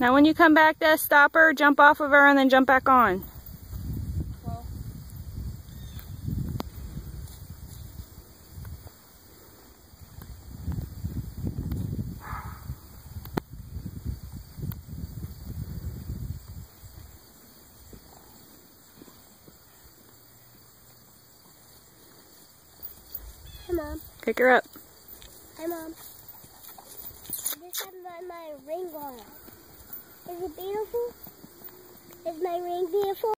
Now when you come back to stop her, jump off of her, and then jump back on. Well. Hi, Mom. Pick her up. Hi, Mom. I just have my ring on. Is it beautiful? Is my ring beautiful?